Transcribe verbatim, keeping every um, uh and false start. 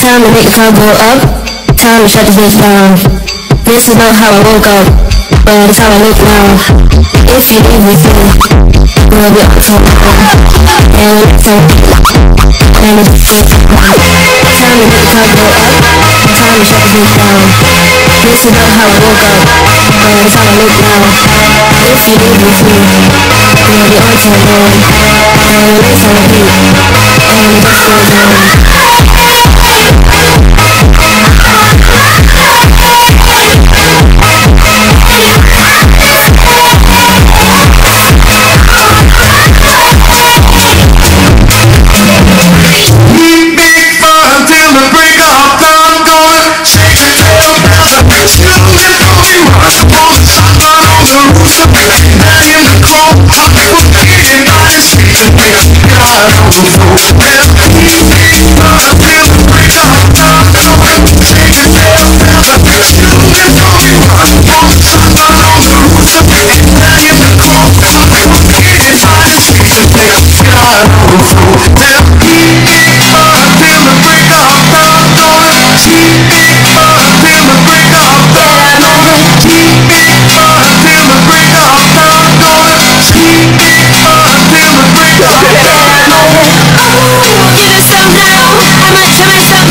Time to make the club go up. Time to shut the bitch down. This is not how I woke up, but it's how I look now. If you leave me through, we'll be on top. And it's so and it's so time to make the club go up. Time to shut the bitch down. This is not how I woke up, but it's how I look now. If you leave me through, we'll be on top. And it's so deep. And it just goes on. Give it some now. I might tell myself